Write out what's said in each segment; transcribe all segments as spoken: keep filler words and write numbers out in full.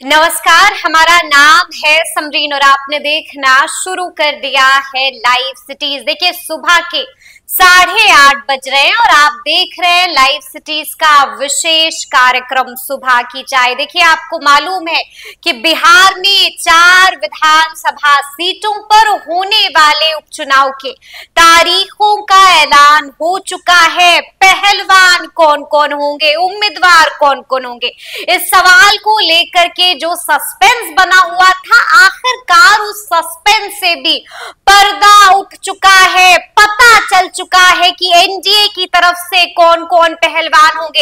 नमस्कार, हमारा नाम है समरीन और आपने देखना शुरू कर दिया है लाइव सिटीज। देखिए सुबह के साढ़े आठ बज रहे हैं और आप देख रहे हैं लाइव सिटीज का विशेष कार्यक्रम सुबह की चाय। देखिए आपको मालूम है कि बिहार में चार विधानसभा सीटों पर होने वाले उपचुनाव के तारीखों का ऐलान हो चुका है। पहलवान कौन कौन होंगे, उम्मीदवार कौन कौन होंगे, इस सवाल को लेकर के जो सस्पेंस बना हुआ था, आखिरकार उस सस्पेंस से भी पर्दा उठ चुका है। पता चल चुका है कि एनडीए की तरफ से कौन कौन पहलवान होंगे,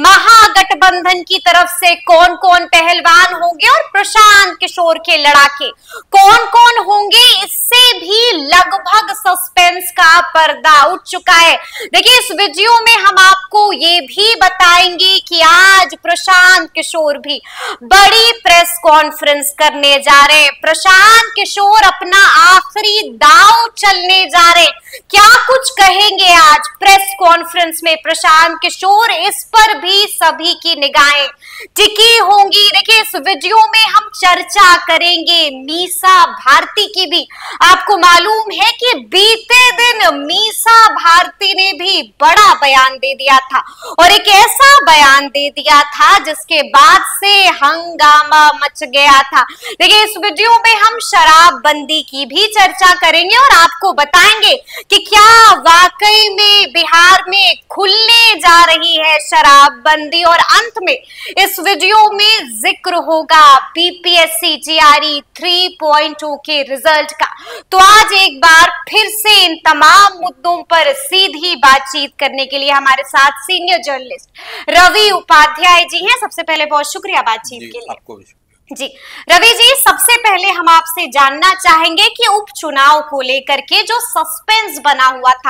महागठबंधन की तरफ से कौन कौन पहलवान होंगे और प्रशांत किशोर के लड़ाके कौन कौन होंगे, इससे भी लगभग सस्पेंस का पर्दा उठ चुका है। देखिए इस वीडियो में हम आपको ये भी बताएंगे कि आज प्रशांत किशोर भी बड़ी प्रेस कॉन्फ्रेंस करने जा रहे हैं। प्रशांत किशोर अपना आखिरी दांव चलने जा रहे हैं। क्या कुछ कहेंगे आज प्रेस कॉन्फ्रेंस में प्रशांत किशोर, इस पर भी सभी की निगाहें टिकी होंगी। देखिए इस वीडियो में हम चर्चा करेंगे मीसा भारती की भी। आपको मालूम है कि बीते दिन मीसा भारती ने भी बड़ा बयान दे दिया था और एक ऐसा बयान दे दिया था जिसके बाद से हंगामा मच गया था। देखिए इस वीडियो में हम शराबबंदी की भी चर्चा करेंगे और आपको बताएंगे कि क्या वाकई में बिहार में खुलने जा रही है शराबबंदी। और अंत में इस वीडियो में जिक्र होगा BPSC GRE three point O के रिजल्ट का। तो आज एक बार फिर से इन तमाम मुद्दों पर सीधी बातचीत करने के लिए हमारे साथ सीनियर जर्नलिस्ट रवि उपाध्याय जी हैं। सबसे पहले बहुत शुक्रिया बातचीत के लिए। आपको भी जी रवि जी, सबसे पहले हम आपसे जानना चाहेंगे कि उपचुनाव को लेकर के जो सस्पेंस बना हुआ था,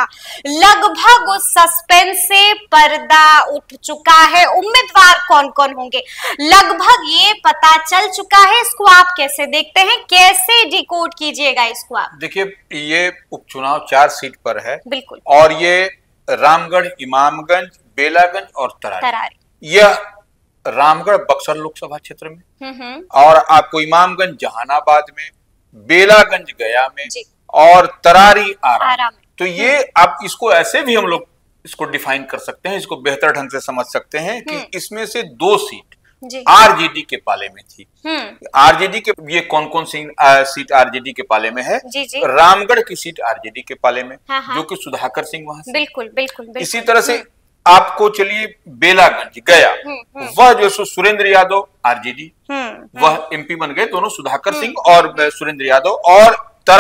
लगभग उस सस्पेंस से पर्दा उठ चुका है। उम्मीदवार कौन कौन होंगे लगभग ये पता चल चुका है। इसको आप कैसे देखते हैं, कैसे डिकोड कीजिएगा इसको आप? देखिए ये उपचुनाव चार सीट पर है बिल्कुल, और ये रामगढ़, इमामगंज, बेलागंज और तरारी, तरारी। यह रामगढ़ बक्सर लोकसभा क्षेत्र में और आपको इमामगंज जहानाबाद में, बेलागंज गया में और तरारी आरा में। तो ये आप इसको ऐसे भी हम लोग इसको डिफाइन कर सकते हैं, इसको बेहतर ढंग से समझ सकते हैं कि इसमें से दो सीट आरजेडी के पाले में थी। आरजेडी के ये कौन कौन सी सीट आरजेडी के पाले में है? जी जी। रामगढ़ की सीट आरजेडी के पाले में, हाँ हाँ। जो कि सुधाकर सिंह वहां से। बिल्कुल बिल्कुल, बिल्कुल। इसी तरह से आपको चलिए बेलागंज गया, वह जो सुरेंद्र यादव आरजेडी, वह एमपी बन गए, दोनों सुधाकर सिंह और सुरेंद्र यादव। और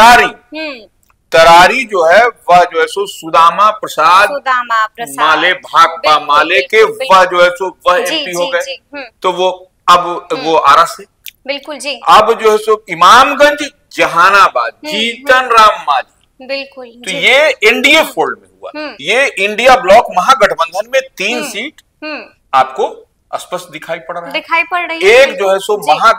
तरारी तरारी जो है वह जो है सो सुदामा प्रसाद, सुदामा प्रसाद माले, भाकपा माले के, वह जो है सो वह एमपी हो गए। तो वो अब वो आरा से, बिल्कुल जी। अब जो है सो इमामगंज जहानाबाद जीतन राम मांझी, बिल्कुल। तो ये एनडीए फोल्ड में हुआ। ये इंडिया ब्लॉक महागठबंधन में तीन सीट आपको स्पष्ट दिखाई पड़ रहा है, दिखाई पड़ रही है। एक जो है सो महा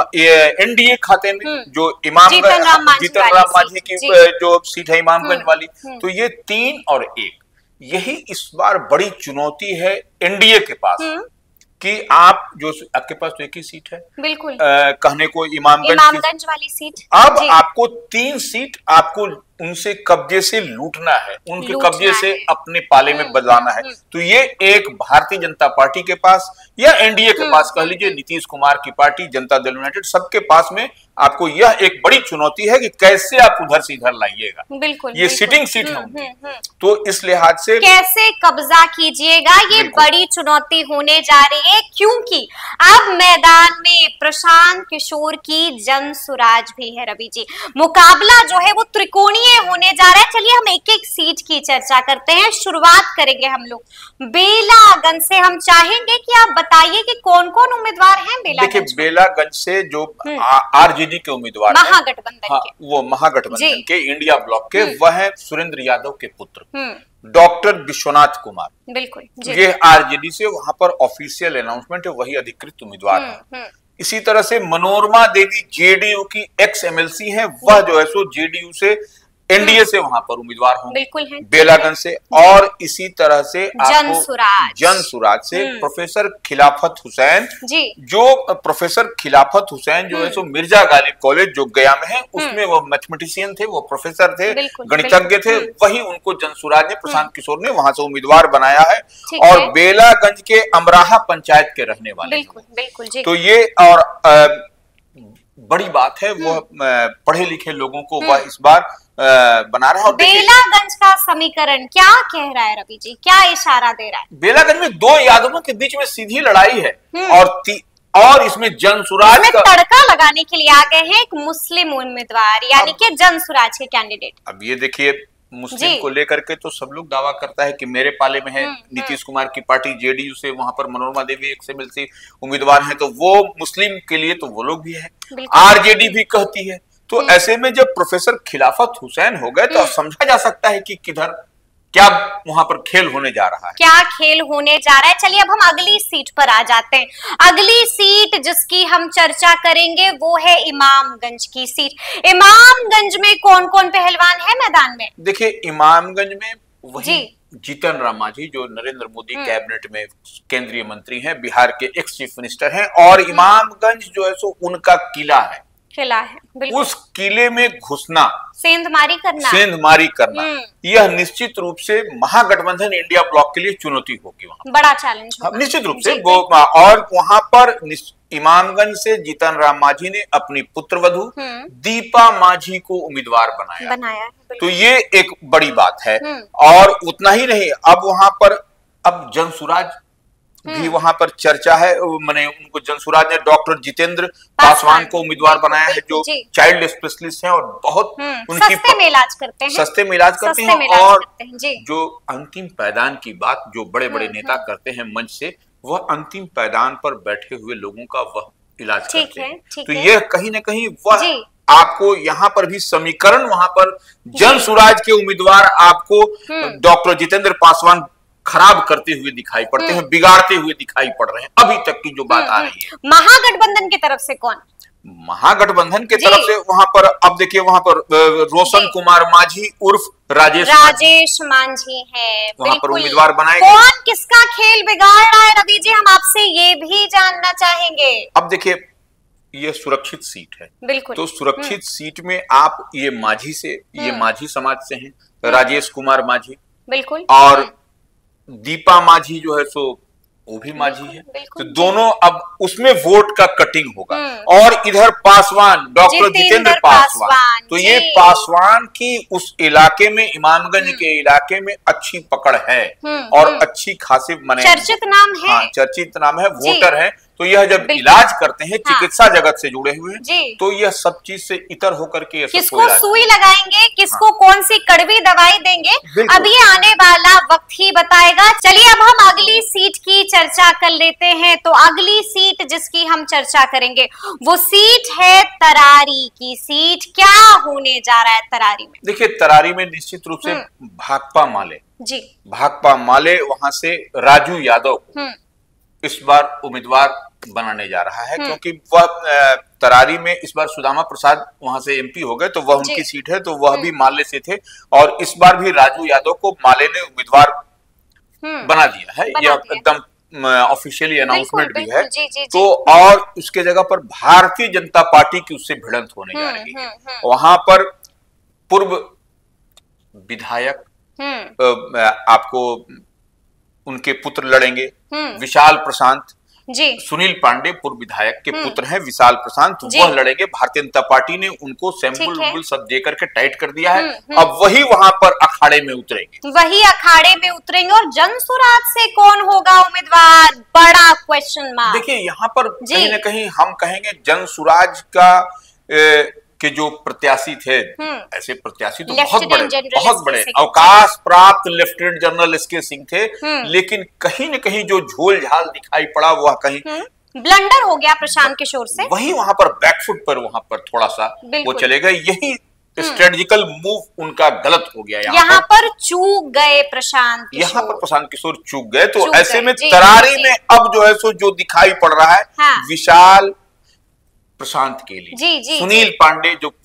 एनडीए खाते में जो इमामगंज जीतन राम मांझी की जो सीट है इमामगंज वाली, तो ये तीन और एक, यही इस बार बड़ी चुनौती है एनडीए के पास कि आप जो आपके पास तो एक ही सीट है, बिल्कुल, आ, कहने को इमामगंज इमामगंज वाली सीट। अब आपको तीन सीट आपको उनसे कब्जे से लूटना है, उनके कब्जे से अपने पाले में बदलाना है। तो ये एक भारतीय जनता पार्टी के पास या एनडीए के पास, कह लीजिए नीतीश कुमार की पार्टी, जनता दल यूनाइटेड, सबके पास में आपको यह एक बड़ी चुनौती है कि कैसे आप उधर से इधर लाइएगा। बिल्कुल, ये बिल्कुल, सिटिंग सीट है, तो इस लिहाज से कैसे कब्जा कीजिएगा, ये बड़ी चुनौती होने जा रही है। क्योंकि अब मैदान में प्रशांत किशोर की जन सुराज भी है। रवि जी, मुकाबला जो है वो त्रिकोणीय होने जा रहा है। चलिए हम एक एक सीट की चर्चा करते हैं। शुरुआत करेंगे हम लोग बेलागंज से। हम चाहेंगे कि आप बताइए कि कौन कौन उम्मीदवार हैं बेलागंज। देखिए बेलागंज से जो आरजेडी के उम्मीदवार महागठबंधन हाँ, के वो महागठबंधन के इंडिया ब्लॉक के, वह है सुरेंद्र यादव के पुत्र डॉक्टर विश्वनाथ कुमार। बिल्कुल, ये आरजेडी से वहां पर ऑफिशियल अनाउंसमेंट है, वही अधिकृत उम्मीदवार है। इसी तरह से मनोरमा देवी जेडीयू की एक्स एमएलसी है, वह जो है सो जेडीयू से एनडीए से वहां पर उम्मीदवार होंगे, बिल्कुल है, बेलागंज से, और इसी तरह से जन सुराज जन सुराज से प्रोफेसर खिलाफत हुसैन जी, जो प्रोफेसर खिलाफत हुसैन जो है सो मिर्जा गालिब कॉलेज जो गया में है, उसमें वो मैथमेटिशियन थे, वो प्रोफेसर थे, गणितज्ञ थे, वही उनको जन सुराज ने, प्रशांत किशोर ने वहां से उम्मीदवार बनाया है, और बेलागंज के अमराहा पंचायत के रहने वाले। बिल्कुल बिल्कुल जी। तो ये और आ, बड़ी बात है, वो पढ़े लिखे लोगों को वह इस बार बना रहा है। और बेलागंज का समीकरण क्या कह रहा है रवि जी, क्या इशारा दे रहा है? बेलागंज में दो यादवों के बीच में सीधी लड़ाई है, और और इसमें जन सुराज का तड़का लगाने के लिए आ गए हैं एक मुस्लिम उम्मीदवार, यानी कि जन सुराज के कैंडिडेट। अब ये देखिए, मुस्लिम को लेकर के तो सब लोग दावा करता है कि मेरे पाले में है, नीतीश कुमार की पार्टी जेडीयू से, वहां पर मनोरमा देवी एक से मिलती उम्मीदवार हैं, तो वो मुस्लिम के लिए तो वो लोग भी है, आरजेडी भी कहती है। तो ऐसे में जब प्रोफेसर खिलाफत हुसैन हो गए तो समझा जा सकता है कि किधर क्या वहां पर खेल होने जा रहा है, क्या खेल होने जा रहा है। चलिए अब हम अगली सीट पर आ जाते हैं। अगली सीट जिसकी हम चर्चा करेंगे वो है इमामगंज की सीट। इमामगंज में कौन कौन पहलवान है मैदान में? देखिए, इमामगंज में वही जीतन राम मांझी जो नरेंद्र मोदी कैबिनेट में केंद्रीय मंत्री हैं, बिहार के एक्स चीफ मिनिस्टर हैं, और इमामगंज जो है सो उनका किला है, किला है। उस किले में घुसना, सेंधमारी करना सेंधमारी करना यह निश्चित रूप से महागठबंधन इंडिया ब्लॉक के लिए चुनौती होगी, वहां बड़ा चैलेंज होगा निश्चित रूप से वो। और वहां पर इमामगंज से जीतन राम मांझी ने अपनी पुत्रवधू दीपा मांझी को उम्मीदवार बनाया बनाया तो ये एक बड़ी बात है। और उतना ही नहीं, अब वहां पर अब जन सुराज भी वहां पर चर्चा है, मैंने उनको जनसुराज ने डॉक्टर जितेंद्र पासवान को उम्मीदवार बनाया है, जो चाइल्ड स्पेशलिस्ट हैं और बहुत उनकी सस्ते में इलाज करते हैं, सस्ते में इलाज करते हैं, और जो अंतिम पैदान की बात जो बड़े बड़े नेता करते हैं मंच से, वह अंतिम पैदान पर बैठे हुए लोगों का वह इलाज करते हैं। तो यह कहीं ना कहीं वह आपको यहाँ पर भी समीकरण, वहां पर जनसुराज के उम्मीदवार आपको डॉक्टर जितेंद्र पासवान खराब करते हुए दिखाई पड़ते हैं, बिगाड़ते हुए दिखाई पड़ रहे हैं अभी तक की जो बात आ रही है। महागठबंधन की तरफ से कौन? महागठबंधन की तरफ से वहां पर अब देखिए, वहां पर रोशन कुमार मांझी उर्फ राजेश राजेश मांझी है वहां पर उम्मीदवार बनाए। कौन किसका खेल बिगाड़ रहा है रवि जी, हम आपसे ये भी जानना चाहेंगे। अब देखिए, ये सुरक्षित सीट है, बिल्कुल, तो सुरक्षित सीट में आप ये मांझी से, ये मांझी समाज से हैं, राजेश कुमार मांझी, बिल्कुल, और दीपा मांझी जो है सो वो भी मांझी है, तो दोनों अब उसमें वोट का कटिंग होगा। और इधर पासवान, डॉक्टर जितेंद्र पासवान, तो ये पासवान की उस इलाके में, इमामगंज के इलाके में अच्छी पकड़ है और अच्छी खासी माने चर्चित नाम है, हाँ, चर्चित नाम है, वोटर है। तो यह जब इलाज करते हैं, चिकित्सा हाँ। जगत से जुड़े हुए हैं, तो यह सब चीज से इतर होकर के किसको सुई लगाएंगे, किसको हाँ। कौन सी कड़वी दवाई देंगे, अब ये आने वाला वक्त ही बताएगा। चलिए अब हम अगली सीट की चर्चा कर लेते हैं। तो अगली सीट जिसकी हम चर्चा करेंगे वो सीट है तरारी की सीट। क्या होने जा रहा है तरारी में? देखिए, तरारी में निश्चित रूप से भाकपा माले जी भाकपा माले वहां से राजू यादव को इस बार उम्मीदवार बनाने जा रहा है, क्योंकि वह तरारी में इस बार सुदामा प्रसाद वहां से एमपी हो गए, तो वह उनकी सीट है, तो वह भी माले से थे, और इस बार भी राजू यादव को माले ने उम्मीदवार बना दिया है। यह एकदम ऑफिशियली अनाउंसमेंट भी है। जी, जी, तो और उसके जगह पर भारतीय जनता पार्टी की उससे भिड़ंत होने जा रही है। वहां पर पूर्व विधायक आपको उनके पुत्र लड़ेंगे, विशाल प्रशांत जी, सुनील पांडे पूर्व विधायक के पुत्र हैं, विशाल प्रशांत, वह लड़ेंगे। भारतीय जनता पार्टी ने उनको सैंपल वैम्पल सब दे करके टाइट कर दिया है। अब वही वहां पर अखाड़े में उतरेंगे, वही अखाड़े में उतरेंगे। और जनसुराज से कौन होगा उम्मीदवार, बड़ा क्वेश्चन मार्क। देखिए, यहाँ पर कहीं ना कहीं हम कहेंगे जनसुराज का ए, के जो प्रत्याशी थे, ऐसे प्रत्याशी तो बहुत बड़े बहुत बड़े अवकाश प्राप्त लेफ्टिनेंट जनरल एस के सिंह थे, लेकिन कहीं न कहीं जो झोल झाल दिखाई पड़ा वह कहीं ब्लंडर हो गया प्रशांत किशोर से, वही वहां पर बैकफुट पर वहां पर थोड़ा सा वो चले गए। यही स्ट्रेटेजिकल मूव उनका गलत हो गया, यहाँ, यहाँ पर चूक गए प्रशांत किशोर, यहाँ पर प्रशांत किशोर चूक गए। तो ऐसे में तरारी में अब जो है सो जो दिखाई पड़ रहा है, विशाल प्रशांत के लिए जी, जी, सुनील जी, पांडे जो पूर्व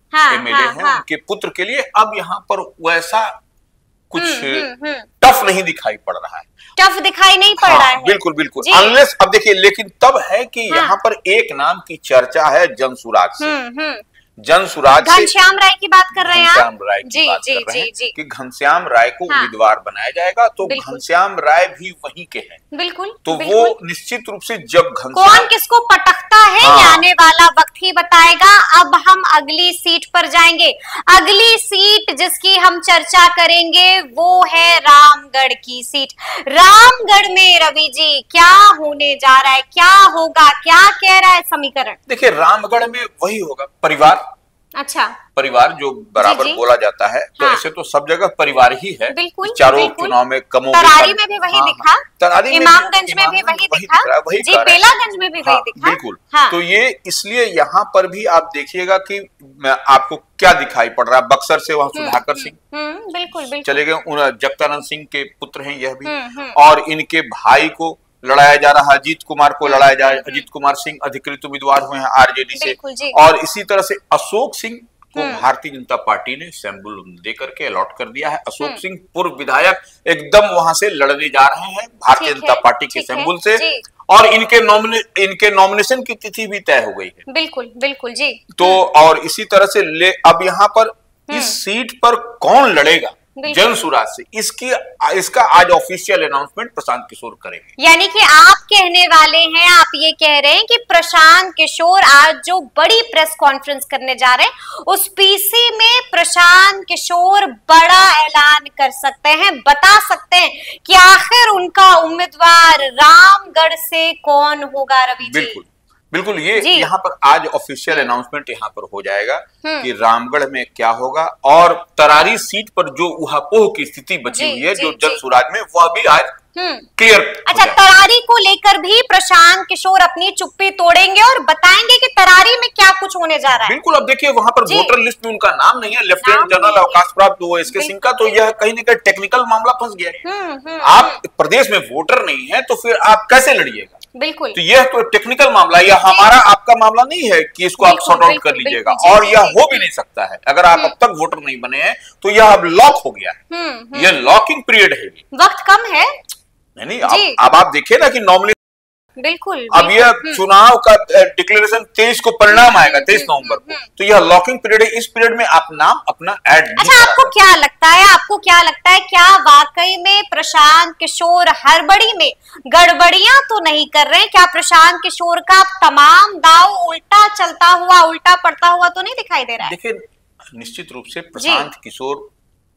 हाँ, एमएलए हाँ, हैं, हाँ, उनके पुत्र के लिए अब यहाँ पर वैसा कुछ हम्म, टफ नहीं दिखाई पड़ रहा है। टफ दिखाई नहीं पड़ हाँ, रहा है। बिल्कुल बिल्कुल। अनलेस अब देखिए, लेकिन तब है कि हाँ, यहाँ पर एक नाम की चर्चा है जनसुराज से। हम्म हम्म जनसुराज से घनश्याम राय की बात कर रहे हैं घनश्याम आप? राय की जी बात जी कर रहे जी हैं जी कि घनश्याम राय को हाँ, उम्मीदवार बनाया जाएगा, तो बिल्कुल घनश्याम राय भी वहीं के हैं। बिल्कुल तो बिल्कुल। वो निश्चित रूप से जब घनश्याम कौन किसको पटकता है हाँ, ये आने वाला वक्त ही बताएगा। अब हम अगली सीट पर जाएंगे। अगली सीट जिसकी हम चर्चा करेंगे वो है रामगढ़ की सीट। रामगढ़ में रवि जी क्या होने जा रहा है, क्या होगा, क्या कह रहा है समीकरण? देखिए, रामगढ़ में वही होगा, परिवार। अच्छा, परिवार जो बराबर जी, जी, बोला जाता है, तो हाँ, ऐसे तो सब जगह परिवार ही है। बिल्कुल चारों बिल्कुल। चुनाव में कमो तरारी में भी वही हाँ, दिखा, हाँ, तरारी में इमामगंज में भी वही दिखा, वही जी बेलागंज में भी वही हाँ, दिखा। बिल्कुल। हाँ, तो ये इसलिए यहाँ पर भी आप देखिएगा कि आपको क्या दिखाई पड़ रहा है। बक्सर से वहां सुधाकर सिंह बिल्कुल बिल्कुल चले गए, उन जगतानंद सिंह के पुत्र हैं यह भी, हम्म, हम्म। और इनके भाई को लड़ाया जा रहा है, अजीत कुमार को लड़ाया जा रहा है। अजीत कुमार सिंह अधिकृत उम्मीदवार हुए हैं आरजेडी से, और इसी तरह से अशोक सिंह को भारतीय जनता पार्टी ने सैंबुल दे करके अलॉट कर दिया है। अशोक सिंह पूर्व विधायक एकदम वहां से लड़ने जा रहे हैं भारतीय जनता पार्टी के सैंबुल से, और इनके नॉमिने इनके नॉमिनेशन की तिथि भी तय हो गई है। बिल्कुल बिल्कुल जी। तो और इसी तरह से ले अब यहाँ पर इस सीट पर कौन लड़ेगा जनसुराज से, इसकी इसका आज ऑफिशियल अनाउंसमेंट प्रशांत किशोर करेंगे। यानी कि आप कहने वाले हैं, आप ये कह रहे हैं कि प्रशांत किशोर आज जो बड़ी प्रेस कॉन्फ्रेंस करने जा रहे हैं उस पीसी में प्रशांत किशोर बड़ा ऐलान कर सकते हैं, बता सकते हैं कि आखिर उनका उम्मीदवार रामगढ़ से कौन होगा। रवि जी बिल्कुल बिल्कुल, ये यहाँ पर आज ऑफिशियल अनाउंसमेंट यहाँ पर हो जाएगा कि रामगढ़ में क्या होगा, और तरारी सीट पर जो उहापोह की स्थिति बची हुई है जो जनसुराज में, वह भी आज क्लियर। अच्छा, तरारी को लेकर भी प्रशांत किशोर अपनी चुप्पी तोड़ेंगे और बताएंगे कि तरारी में क्या कुछ होने जा रहा है। बिल्कुल। अब देखिए, वहां पर वोटर लिस्ट में उनका नाम नहीं है, लेफ्टिनेंट जनरल अवकाश प्राप्त हुआ एस के सिंह का, तो यह कहीं ना कहीं टेक्निकल मामला फंस गया है। आप प्रदेश में वोटर नहीं है तो फिर आप कैसे लड़िएगा? बिल्कुल। तो यह तो टेक्निकल मामला, यह हमारा आपका मामला नहीं है कि इसको आप सॉर्ट आउट कर लीजिएगा, और यह हो भी नहीं सकता है। अगर आप अब तक वोटर नहीं बने हैं तो यह अब लॉक हो गया है, यह लॉकिंग पीरियड है। वक्त कम है। नहीं नहीं, अब अब आप देखिए ना कि नॉमिनेशन, बिल्कुल अब यह चुनाव का डिक्लेरेशन तेईस को परिणाम आएगा, तेईस नवंबर को, तो यह लॉकिंग पीरियड है। इस पीरियड में आप नाम अपना ऐड। अच्छा, आपको क्या लगता है, आपको क्या लगता है क्या वाकई में प्रशांत किशोर हड़बड़ी में गड़बड़ियां तो नहीं कर रहे हैं? क्या प्रशांत किशोर का तमाम दाव उल्टा चलता हुआ, उल्टा पड़ता हुआ तो नहीं दिखाई दे रहा है? देखिए, निश्चित रूप से प्रशांत किशोर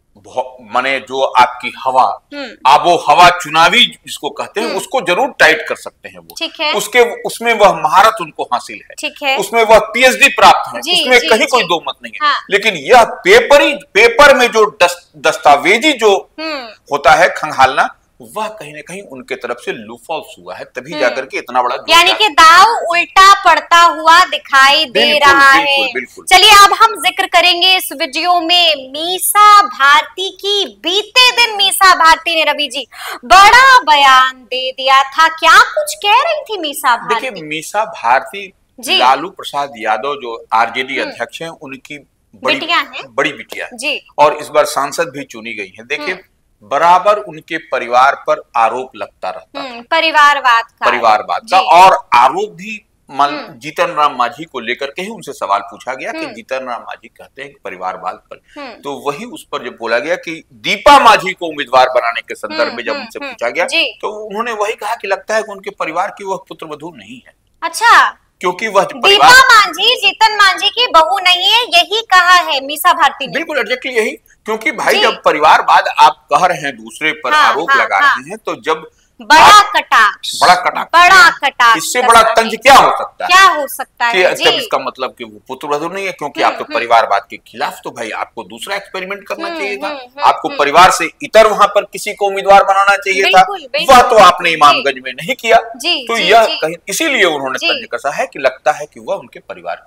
माने जो आपकी हवा, आबो हवा चुनावी जिसको कहते हैं, उसको जरूर टाइट कर सकते हैं वो। ठीक है। उसके उसमें वह महारत उनको हासिल है, ठीक है। उसमें वह पीएचडी प्राप्त है, उसमें जी, कहीं जी, कोई दो मत नहीं है। हाँ। लेकिन यह पेपरी पेपर में जो दस्तावेजी जो होता है खंगालना, वह कहीं ना कहीं उनके तरफ से लूफॉल्स हुआ है, तभी जाकर के इतना बड़ा, यानी कि दाव उल्टा पड़ता हुआ दिखाई दे रहा है। चलिए, अब हम जिक्र करेंगे इस वीडियो में मीसा भारती की। बीते दिन मीसा भारती ने रवि जी बड़ा बयान दे दिया था, क्या कुछ कह रही थी मीसा भारती? देखिए, मीसा भारती लालू प्रसाद यादव जो आरजेडी अध्यक्ष हैं, उनकी बड़ी बिटिया है, बड़ी बिटिया है, और इस बार सांसद भी चुनी गई है। देखिए, बराबर उनके परिवार पर आरोप लगता रहता है, परिवारवाद का परिवारवाद का और आरोप भी जीतन राम मांझी को लेकर के ही उनसे सवाल पूछा गया कि जीतन राम मांझी कहते हैं कि परिवारवाद पर, तो वही उस पर जब बोला गया कि दीपा मांझी को उम्मीदवार बनाने के संदर्भ में जब उनसे पूछा गया, तो उन्होंने वही कहा कि लगता है कि उनके परिवार की वह पुत्रवधू नहीं है। अच्छा, क्योंकि वह दीपा मांझी जीतन मांझी की बहू नहीं है, यही कहा है मीसा भारती ने। बिल्कुल एग्जैक्टली यही, क्योंकि भाई जब परिवारवाद आप कह रहे हैं, दूसरे पर हाँ, आरोप हाँ, लगा हाँ, रहे हैं, तो जब बड़ा कटाक्ष बड़ा कटाक्ष बड़ा कटाक्ष इससे बड़ा तंज क्या हो सकता है? क्या हो सकता है कि तब इसका मतलब कि वो पुत्रवधू नहीं है, क्योंकि आप तो परिवारवाद के खिलाफ, तो भाई आपको दूसरा एक्सपेरिमेंट करना चाहिए था, आपको परिवार से इतर वहां पर किसी को उम्मीदवार बनाना चाहिए था, वह तो आपने इमामगंज में नहीं किया। तो यह इसीलिए उन्होंने तंज कसा है कि लगता है कि वह उनके परिवार की नहीं।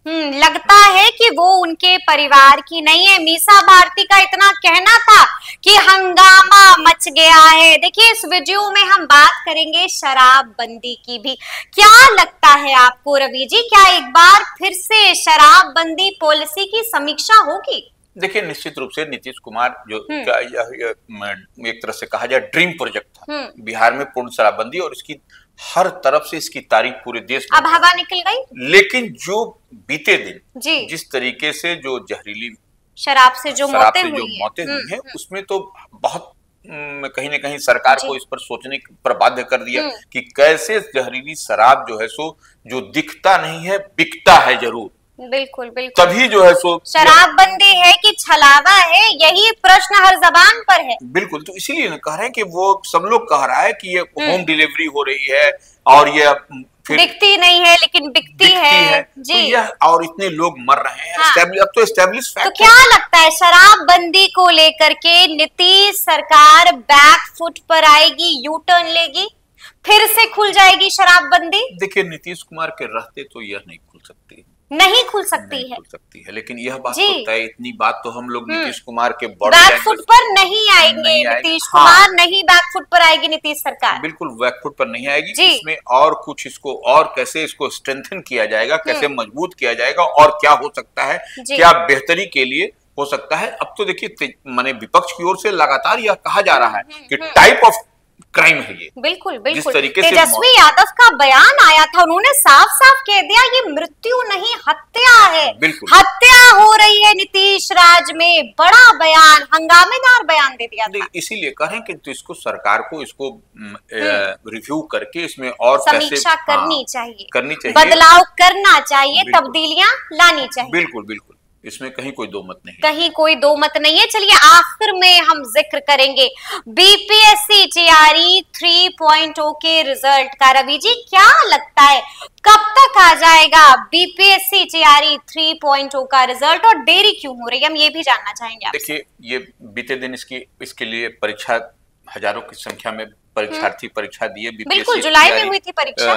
हम्म लगता है कि वो उनके परिवार की नहीं है। मीसा भारती का इतना कहना था कि हंगामा मच गया है। देखिए इस वीडियो में हम बात करेंगे शराबबंदी की भी। क्या लगता है आपको रवि जी, क्या एक बार फिर से शराबबंदी पॉलिसी की समीक्षा होगी? देखिए निश्चित रूप से नीतीश कुमार जो क्या यह, यह, एक तरह से कहा जाए ड्रीम प्रोजेक्ट था बिहार में पूर्ण शराबबंदी, और इसकी हर तरफ से इसकी तारीफ पूरे देश में। अब हवा निकल गई। लेकिन जो बीते दिन जी जिस तरीके से जो जहरीली शराब से जो शराब मौतें से जो हुई मौतें हुई हैं, उसमें तो बहुत कहीं ना कहीं सरकार को इस पर सोचने पर बाध्य कर दिया कि कैसे जहरीली शराब जो है सो जो दिखता नहीं है बिकता है जरूर। बिल्कुल बिल्कुल। तभी जो है सो शराबबंदी है कि छलावा है, यही प्रश्न हर जबान पर है। बिल्कुल, तो इसीलिए ना कह रहे हैं कि वो सब लोग कह रहा है कि ये होम डिलीवरी हो रही है और ये फिर बिकती नहीं है लेकिन बिकती, बिकती है, है। जी। तो यह और इतने लोग मर रहे हैं। हाँ। अब तो एस्टेब्लिश फैक्ट। तो क्या लगता है शराबबंदी को लेकर के नीतीश सरकार बैक फुट पर आएगी, यू टर्न लेगी, फिर से खुल जाएगी शराबबंदी? देखिए नीतीश कुमार के रहते तो यह नहीं खुल सकती, नहीं खुल सकती नहीं है खुल सकती है। लेकिन यह बात तो तय, इतनी बात तो हम लोग नीतीश कुमार के बैक फुट पर नहीं आएंगे। नीतीश हाँ। कुमार नहीं बैक फुट पर आएगी नीतीश सरकार, बिल्कुल बैक फुट पर नहीं आएगी। इसमें और कुछ इसको और कैसे इसको स्ट्रेंथन किया जाएगा, कैसे मजबूत किया जाएगा और क्या हो सकता है, क्या बेहतरी के लिए हो सकता है। अब तो देखिए माने विपक्ष की ओर से लगातार यह कहा जा रहा है कि टाइप ऑफ क्राइम है ये। बिल्कुल बिल्कुल। तेजस्वी यादव का बयान आया था, उन्होंने साफ साफ कह दिया ये मृत्यु नहीं हत्या है, हत्या हो रही है नीतीश राज में। बड़ा बयान, हंगामेदार बयान दे दिया था। इसीलिए कह रहे हैं कि तो इसको सरकार को इसको रिव्यू करके इसमें और समीक्षा करनी चाहिए, करनी चाहिए, बदलाव करना चाहिए, तब्दीलियां लानी चाहिए। बिल्कुल बिल्कुल, इसमें कहीं कोई दो मत नहीं, कहीं कोई दो मत नहीं है। चलिए आखिर में हम जिक्र करेंगे BPSC TRE three point O के रिजल्ट का। रवि जी क्या लगता है कब तक आ जाएगा BPSC TRE three point O का रिजल्ट, और देरी क्यों हो रही है, हम ये भी जानना चाहेंगे। देखिए ये बीते दिन इसकी इसके लिए परीक्षा हजारों की संख्या में परीक्षार्थी परीक्षा दिए, बिल्कुल जुलाई में हुई थी परीक्षा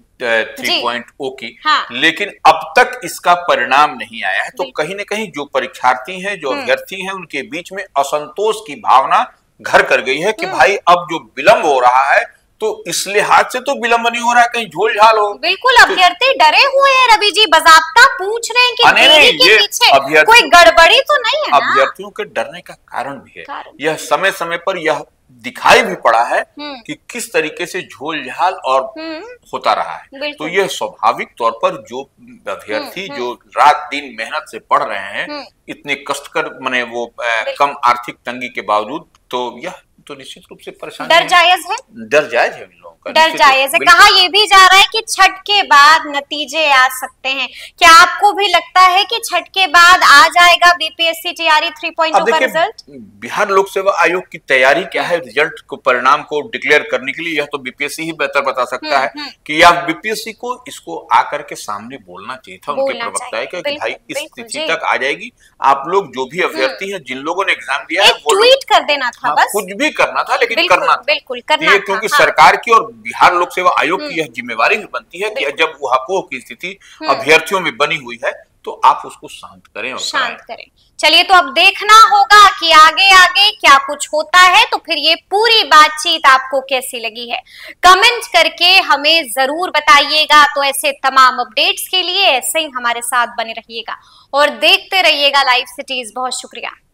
थ्री पॉइंट ओ की। हाँ। लेकिन अब तक इसका परिणाम नहीं आया है। तो कहीं न कहीं जो परीक्षार्थी हैं, जो अभ्यर्थी हैं, उनके बीच में असंतोष की भावना घर कर गई है कि भाई अब जो विलंब हो रहा है तो इस लिहाज से तो विलंब नहीं हो रहा है कहीं झोल झाल हो। बिल्कुल, अभ्यर्थी डरे हुए हैं रवि जी, बाज़ाब्ता पूछ रहे हैं कि देरी के पीछे कोई गड़बड़ी तो नहीं है ना? अभ्यर्थियों के डरने का कारण भी है, यह समय समय पर यह दिखाई भी पड़ा है कि किस तरीके से झोल झाल और होता रहा है। तो यह स्वाभाविक तौर पर जो अभ्यर्थी जो रात दिन मेहनत से पढ़ रहे हैं, इतने कष्टकर माने वो कम आर्थिक तंगी के बावजूद, तो यह तो निश्चित रूप से परेशानी, डर जायज है, डर जायज है इन लोगों का, डर जायज है। कहा यह भी जा रहा है कि छठ के बाद नतीजे आ सकते हैं। क्या आपको भी लगता है कि छठ के बाद आ जाएगा BPSC TRE three point O का रिजल्ट? बिहार लोक सेवा आयोग की तैयारी क्या है रिजल्ट को, परिणाम को डिक्लेयर करने के लिए, यह तो बीपीएससी ही बेहतर बता सकता है कि या बीपीएससी को इसको आकर के सामने बोलना चाहिए था, उनके प्रवक्ता है कि भाई इस स्थिति तक आ जाएगी, आप लोग जो भी अभ्यर्थी हैं, जिन लोगों ने एग्जाम दिया है, ट्वीट कर देना था, बस कुछ भी करना था, लेकिन बिल्कुल, करना था। बिल्कुल करना था, क्योंकि हाँ। सरकार की और बिहार लोक सेवा आयोग की यह जिम्मेवारी भी बनती है कि जब उहापोह की स्थिति अभ्यर्थियों में बनी हुई है तो आप उसको शांत करें और शांत करें। चलिए तो अब देखना होगा कि आगे आगे क्या कुछ होता है, तो फिर ये पूरी बातचीत आपको कैसी लगी है कमेंट करके हमें जरूर बताइएगा। तो ऐसे तमाम अपडेट्स के लिए ऐसे ही हमारे साथ बने रहिएगा और देखते रहिएगा लाइव सिटीज। बहुत शुक्रिया।